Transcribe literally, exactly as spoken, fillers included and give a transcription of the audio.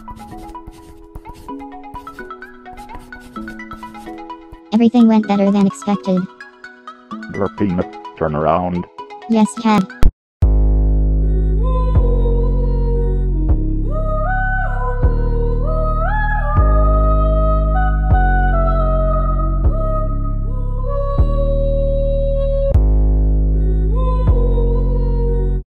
Everything went better than expected. Your peanut, turn around. Yes, Dad.